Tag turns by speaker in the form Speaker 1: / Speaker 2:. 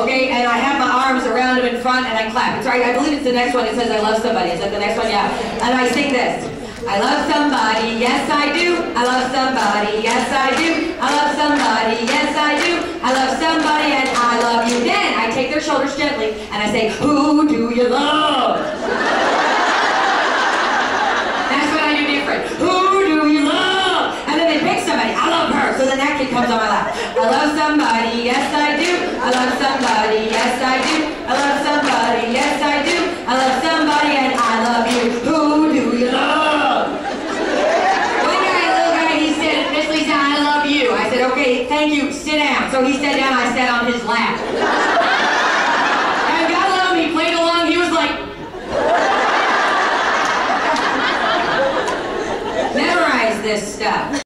Speaker 1: okay? And I have my arms around him in front and I clap. It's right, I believe it's the next one. It says I love somebody. Is that the next one? Yeah. And I sing this. I love somebody, yes I do. I love somebody, yes I do. I love somebody, yes I do. I love somebody and I love you. Then I take their shoulders gently and I say, who do you love? That's what I do different. Who do you love? And then they pick somebody. I love her. So then that kid comes on my lap. I love somebody, yes I do. I love somebody, yes I do. I love somebody, yes I do. I love somebody and I love you. Who do you love? I said, okay, thank you, sit down. So he sat down, I sat on his lap. And God love him, he played along, he was like... Memorize this stuff.